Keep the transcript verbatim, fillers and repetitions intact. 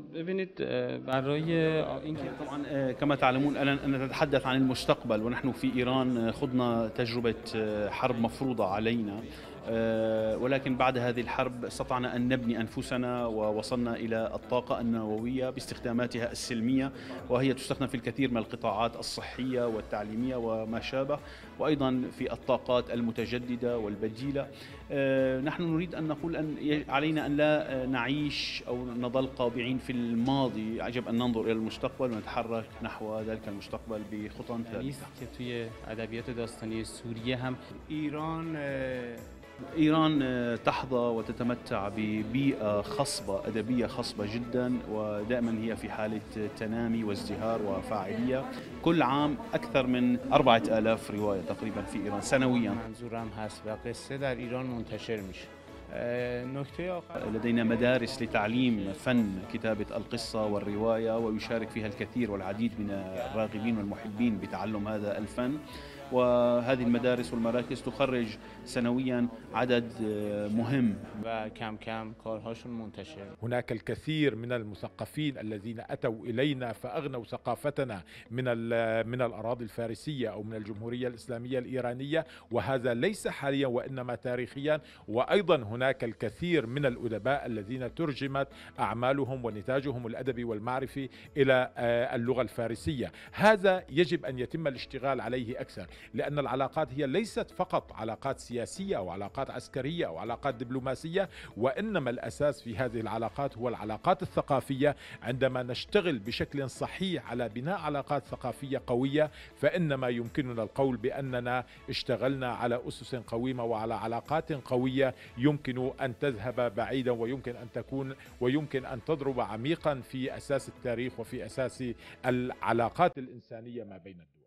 ببینید برای اینکه طبعا آه، كما تعلمون أن نتحدث عن المستقبل، ونحن في إيران آه، خضنا تجربة آه، حرب مفروضة علينا، آه، ولكن بعد هذه الحرب استطعنا أن نبني أنفسنا ووصلنا إلى الطاقة النووية باستخداماتها السلمية، وهي تستخدم في الكثير من القطاعات الصحية والتعليمية وما شابه، وأيضا في الطاقات المتجددة والبديلة. آه، نحن نريد أن نقول أن ي- علينا أن لا آه، نعيش أو نظل قابعين في الماضي، يجب أن ننظر إلى المستقبل ونتحرك نحو ذلك المستقبل بخطى نیست ثابتة. که توی ادبیات داستانی سوریه هم ایران إيران آه، تحظى وتتمتع ببيئة خصبة أدبية خصبة جدا، ودائما هي في حالة تنامي وازدهار وفاعلية. كل عام أكثر من أربعة آلاف رواية تقريبا في إيران سنويا. منظورم هست و قصه در ایران منتشر میشه. نکته آخر لدينا مدارس لتعليم فن كتابة القصة والرواية، ويشارك فيها الكثير والعديد من الراغبين والمحبين بتعلم هذا الفن، وهذه المدارس والمراكز تخرج سنويا عدد آه، مهم. و کم کم کارهاشون منتشر. هناك الكثير من المثقفين الذين أتوا إلينا فأغنوا ثقافتنا من من الأراضي الفارسية أو من الجمهورية الإسلامية الإيرانية، وهذا ليس حاليا وإنما تاريخيا. وأيضا هناك الكثير من الأدباء الذين ترجمت أعمالهم ونتاجهم الأدبي والمعرفي إلى اللغة الفارسية. هذا يجب أن يتم الاشتغال عليه أكثر، لأن العلاقات هي ليست فقط علاقات سياسية أو علاقات عسكرية أو علاقات دبلوماسية، وإنما الأساس في هذه العلاقات هو العلاقات الثقافية. عندما نشتغل بشكل صحيح على بناء علاقات ثقافية قوية، فإنما يمكننا القول بأننا اشتغلنا على أسس قويمة وعلى علاقات قوية يمكن أن تذهب بعيدا، ويمكن أن تكون ويمكن أن تضرب عميقا في أساس التاريخ وفي أساس العلاقات الإنسانية ما بين الدول.